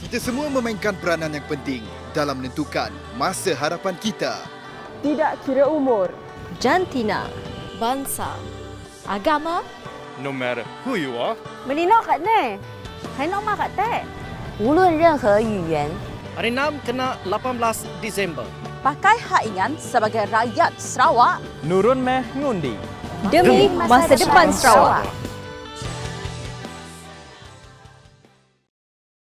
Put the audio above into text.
Kita semua memainkan peranan yang penting dalam menentukan masa harapan kita. Tidak kira umur, jantina, bangsa, agama. No matter who you are, 没你闹kat ni, hai nak mak kat te. 无论任何语言， Hari 6 kena 18 Disember. Pakai hak ingat sebagai rakyat Sarawak. Nurun meh ngundi. demi masa depan Sarawak.